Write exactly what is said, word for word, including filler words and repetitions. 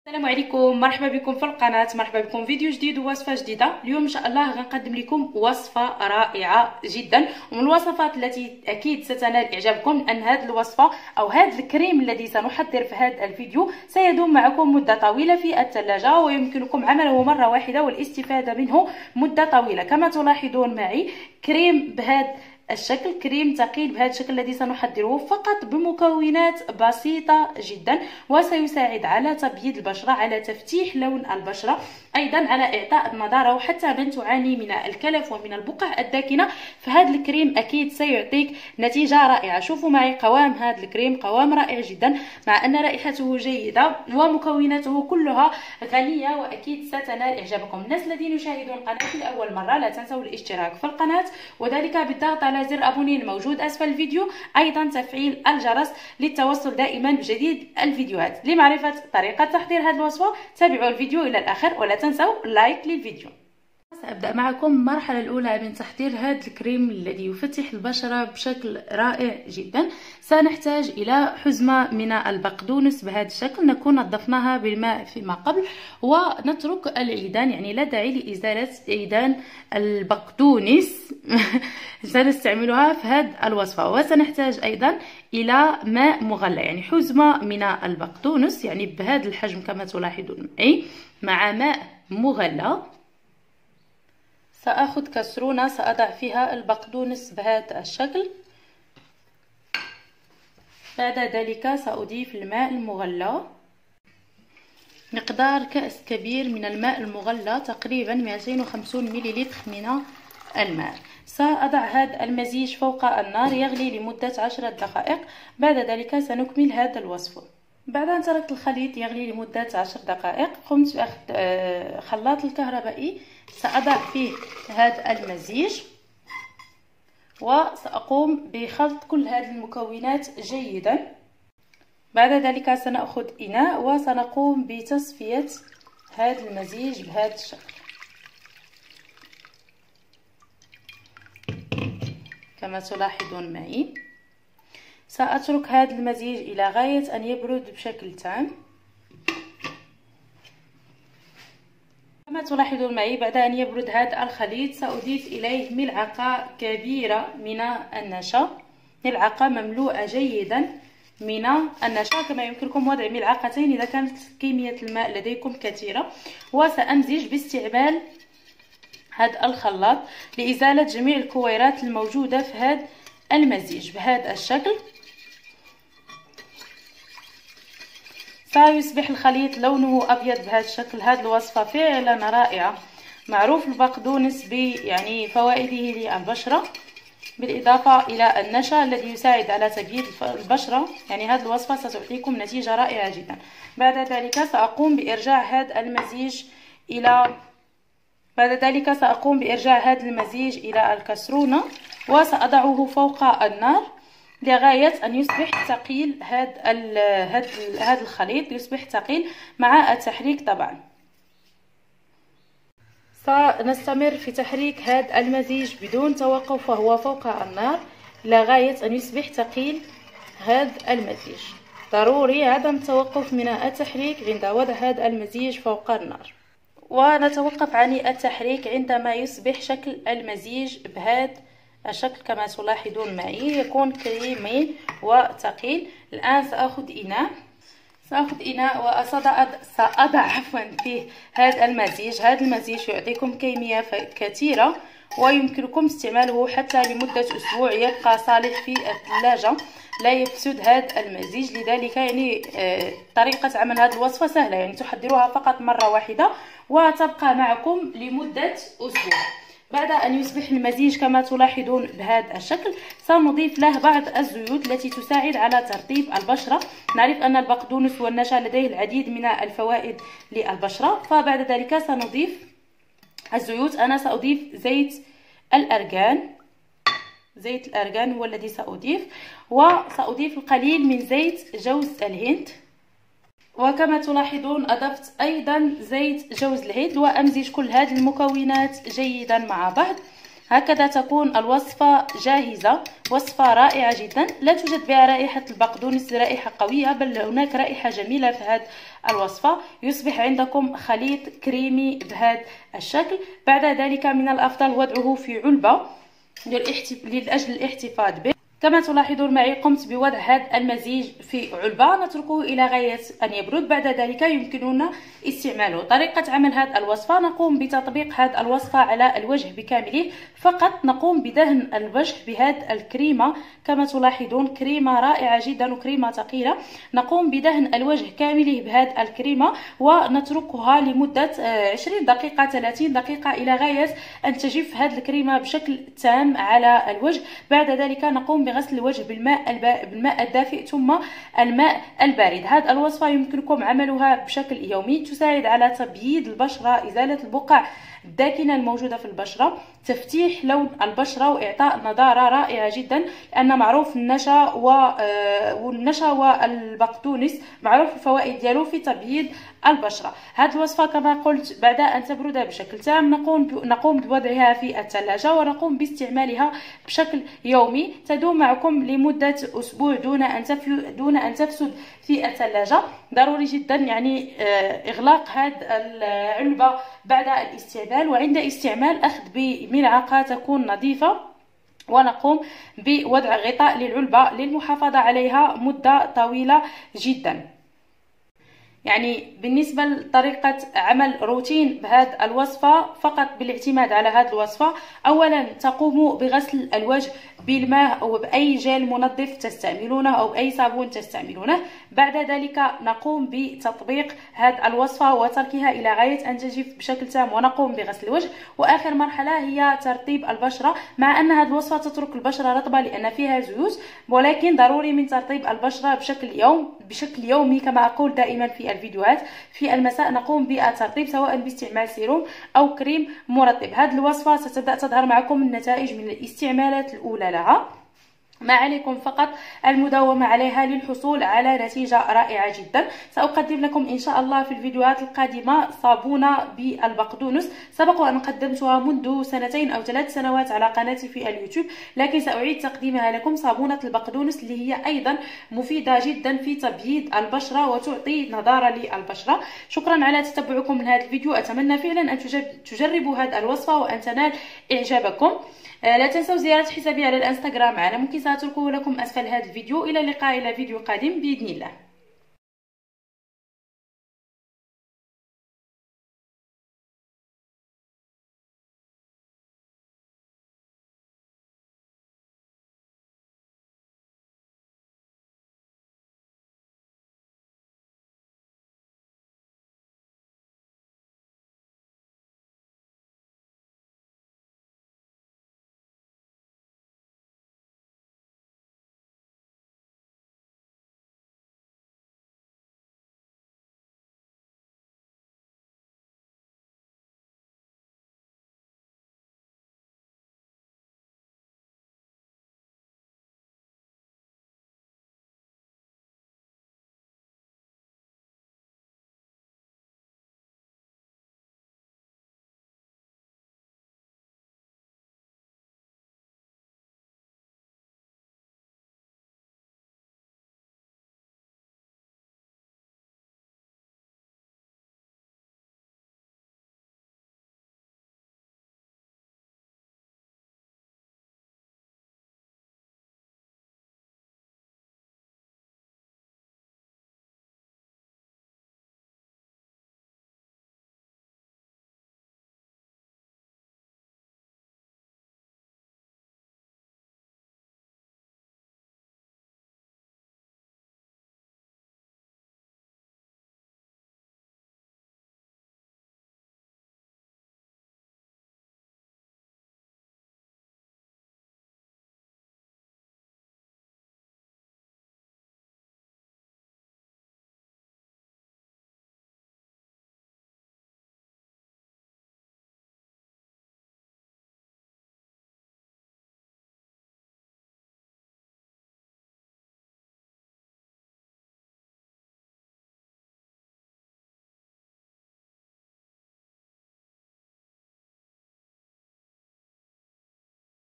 السلام عليكم، مرحبا بكم في القناه، مرحبا بكم فيديو جديد ووصفه جديده. اليوم ان شاء الله غنقدم لكم وصفه رائعه جدا ومن الوصفات التي اكيد ستنال اعجابكم، لان هذه الوصفه او هذا الكريم الذي سنحضر في هذا الفيديو سيدوم معكم مده طويله في الثلاجه، ويمكنكم عمله مره واحده والاستفاده منه مده طويله. كما تلاحظون معي كريم بهذا الشكل، كريم ثقيل بهذا الشكل الذي سنحضره فقط بمكونات بسيطة جدا، وسيساعد على تبييض البشرة، على تفتيح لون البشرة، أيضا على إعطاء النضارة. وحتى من تعاني من الكلف ومن البقع الداكنة فهذا الكريم أكيد سيعطيك نتيجة رائعة. شوفوا معي قوام هذا الكريم، قوام رائع جدا مع أن رائحته جيدة ومكوناته كلها غنية، وأكيد ستنال إعجابكم. الناس الذين يشاهدون القناة لأول مرة لا تنسوا الاشتراك في القناة، وذلك بالضغط على زر ابوني الموجود اسفل الفيديو، ايضا تفعيل الجرس للتوصل دائما بجديد الفيديوهات. لمعرفه طريقه تحضير هذه الوصفه تابعوا الفيديو الى الاخر ولا تنسوا اللايك للفيديو. سأبدأ معكم المرحلة الأولى من تحضير هذا الكريم الذي يفتح البشرة بشكل رائع جدا. سنحتاج إلى حزمة من البقدونس بهذا الشكل، نكون نظفناها بالماء فيما قبل، ونترك العيدان، يعني لا داعي لإزالة عيدان البقدونس سنستعملها في هذه الوصفة. وسنحتاج أيضا إلى ماء مغلى، يعني حزمة من البقدونس يعني بهذا الحجم كما تلاحظون معي مع ماء مغلى. سأخذ كسرونة سأضع فيها البقدونس بهذا الشكل. بعد ذلك سأضيف الماء المغلى، مقدار كأس كبير من الماء المغلى، تقريبا مئتين وخمسين مليلتر من الماء. سأضع هذا المزيج فوق النار يغلي لمدة عشر دقائق. بعد ذلك سنكمل هذا الوصفة. بعد أن تركت الخليط يغلي لمدة عشر دقائق قمت بأخذ خلاط الكهربائي، سأضع فيه هذا المزيج وسأقوم بخلط كل هذه المكونات جيدا. بعد ذلك سنأخذ إناء وسنقوم بتصفية هذا المزيج بهذا الشكل كما تلاحظون معي. سأترك هذا المزيج إلى غاية أن يبرد بشكل تام. كما تلاحظون معي بعد أن يبرد هذا الخليط سأضيف إليه ملعقة كبيرة من النشا، ملعقة مملوءة جيدا من النشا، كما يمكنكم وضع ملعقتين إذا كانت كمية الماء لديكم كثيرة. وسأمزج باستعمال هذا الخلاط لإزالة جميع الكويرات الموجودة في هذا المزيج بهذا الشكل. سيصبح الخليط لونه أبيض بهذا الشكل. هذه الوصفة فعلا رائعة، معروف البقدونس ب يعني فوائده للبشرة، بالإضافة إلى النشا الذي يساعد على تبييض البشرة، يعني هذه الوصفة ستعطيكم نتيجة رائعة جدا. بعد ذلك سأقوم بإرجاع هذا المزيج إلى بعد ذلك سأقوم بإرجاع هذا المزيج إلى الكسرونة وسأضعه فوق النار لغاية أن يصبح ثقيل. هذا هذا الخليط يصبح ثقيل مع التحريك طبعا. سنستمر في تحريك هذا المزيج بدون توقف وهو فوق النار لغاية أن يصبح ثقيل. هذا المزيج ضروري عدم التوقف من التحريك عند وضع هذا المزيج فوق النار، ونتوقف عن التحريك عندما يصبح شكل المزيج بهذا الشكل كما تلاحظون معي، يكون كريمي وثقيل. الآن سأخذ إناء سأخذ إناء وسأضع سأضع عفوا فيه هذا المزيج. هذا المزيج يعطيكم كمية كثيرة ويمكنكم استعماله حتى لمدة أسبوع، يبقى صالح في الثلاجة لا يفسد هذا المزيج. لذلك يعني طريقة عمل هذه الوصفة سهلة، يعني تحضروها فقط مرة واحدة وتبقى معكم لمدة أسبوع. بعد أن يصبح المزيج كما تلاحظون بهذا الشكل سنضيف له بعض الزيوت التي تساعد على ترطيب البشرة. نعرف أن البقدونس والنشا لديه العديد من الفوائد للبشرة. فبعد ذلك سنضيف الزيوت. أنا سأضيف زيت الأرغان، زيت الأرغان هو الذي سأضيف، وسأضيف القليل من زيت جوز الهند. وكما تلاحظون أضفت أيضا زيت جوز الهند، وأمزج كل هذه المكونات جيدا مع بعض. هكذا تكون الوصفة جاهزة. وصفة رائعة جدا، لا توجد بها رائحة البقدونس رائحة قوية، بل هناك رائحة جميلة في هذه الوصفة. يصبح عندكم خليط كريمي بهذا الشكل. بعد ذلك من الأفضل وضعه في علبة لأجل الاحتفاظ به. كما تلاحظون معي قمت بوضع هذا المزيج في علبة، نتركه إلى غاية أن يبرد. بعد ذلك يمكننا استعماله. طريقة عمل هذه الوصفة: نقوم بتطبيق هذه الوصفة على الوجه بكامله، فقط نقوم بدهن الوجه بهذه الكريمة. كما تلاحظون كريمة رائعة جدا وكريمة ثقيلة. نقوم بدهن الوجه كامله بهذه الكريمة ونتركها لمدة عشرين دقيقة ثلاثين دقيقة إلى غاية أن تجف هذه الكريمة بشكل تام على الوجه. بعد ذلك نقوم بغسل الوجه بالماء بالماء الدافئ ثم الماء البارد. هذه الوصفة يمكنكم عملها بشكل يومي، تساعد على تبييض البشرة، إزالة البقع الداكنة الموجودة في البشرة، تفتيح لون البشرة، وإعطاء نضارة رائعة جدا. لأن معروف النشا والنشا والبقدونس معروف الفوائد ديالو في تبييض البشرة. هذه الوصفة كما قلت بعد أن تبرد بشكل تام نقوم نقوم بوضعها في الثلاجة ونقوم باستعمالها بشكل يومي. تدوم معكم لمدة أسبوع دون أن دون أن تفسد في الثلاجة. ضروري جدا يعني إغلاق هذه العلبة بعد الاستعمال، وعند استعمال أخذ بملعقة تكون نظيفة، ونقوم بوضع غطاء للعلبة للمحافظة عليها مدة طويلة جدا. يعني بالنسبة لطريقة عمل روتين بهذه الوصفة، فقط بالاعتماد على هذه الوصفة: أولا تقوموا بغسل الوجه بالماء أو بأي جل منظف تستعملونه أو بأي صابون تستعملونه. بعد ذلك نقوم بتطبيق هذه الوصفة وتركها إلى غاية أن تجف بشكل تام، ونقوم بغسل الوجه. وآخر مرحلة هي ترطيب البشرة، مع أن هذه الوصفة تترك البشرة رطبة لأن فيها زيوت، ولكن ضروري من ترطيب البشرة بشكل يوم بشكل يومي. كما أقول دائما في الفيديوهات، في المساء نقوم بالترطيب سواء باستعمال سيروم أو كريم مرطب. هذه الوصفة ستبدأ تظهر معكم النتائج من الاستعمالات الأولى لها. ما عليكم فقط المداومة عليها للحصول على نتيجة رائعة جدا. سأقدم لكم إن شاء الله في الفيديوهات القادمة صابونة بالبقدونس. سبق أن قدمتها منذ سنتين أو ثلاث سنوات على قناتي في اليوتيوب، لكن سأعيد تقديمها لكم. صابونة البقدونس اللي هي أيضا مفيدة جدا في تبييض البشرة وتعطي نضارة للبشرة. شكرا على تتبعكم من هذا الفيديو. أتمنى فعلا أن تجربوا هذه الوصفة وأن تنال إعجابكم. لا تنسوا زيارة حسابي على الانستغرام على ممكن سأتركه لكم أسفل هذا الفيديو. إلى اللقاء إلى فيديو قادم بإذن الله.